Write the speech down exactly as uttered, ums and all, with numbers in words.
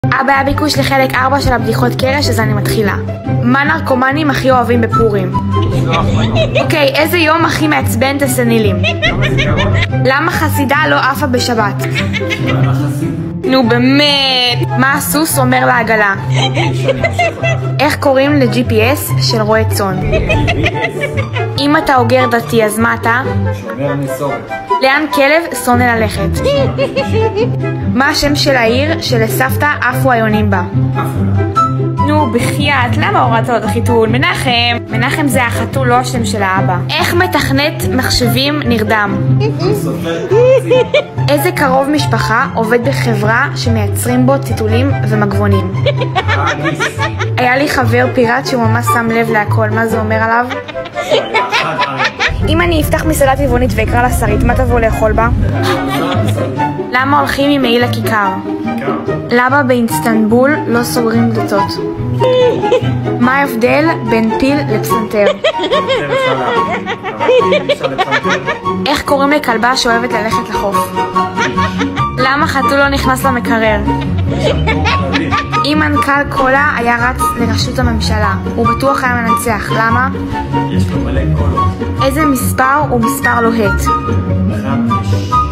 אבא היה ביקוש לחלק ארבע של הבדיחות קרש, אז אני מתחילה. מה נרקומנים הכי אוהבים בפורים? אוקיי, איזה יום הכי מעצבן את הסנילים? למה חסידה לא עפה בשבת? נו באמת. מה הסוס אומר לעגלה? איך קוראים ל-ג'י פי אס של רועה צאן? אם אתה אוגר דתי אז מה אתה? שומר מסורת. לאן כלב שונא ללכת? מה השם של העיר שלסבתא עפו היונים בה? נו בחייאת, למה הורדת לו את החיתול? מנחם. מנחם זה החתול, לא השם של האבא. איך מתכנת מחשבים נרדם? איזה קרוב משפחה עובד בחברה שמייצרים בו טיטולים ומגבונים? היה לי חבר פיראט שהוא ממש שם לב להכל, מה זה אומר עליו? אם אני אפתח מסעדה טבעונית ואקרא לה שרית, מה תבוא לאכול בה? למה הולכים עם מעיל לכיכר? למה באינסטנבול לא סוגרים דלתות? מה ההבדל בין פיל לפסנתר? איך קוראים לכלבה שאוהבת ללכת לחוף? למה חתול לא נכנס למקרר? אם מנכ"ל קולה היה רץ לראשות הממשלה, הוא בטוח היה מנצח, למה? יש לו מלא קולות. איזה מספר הוא מספר לוהט? חמש.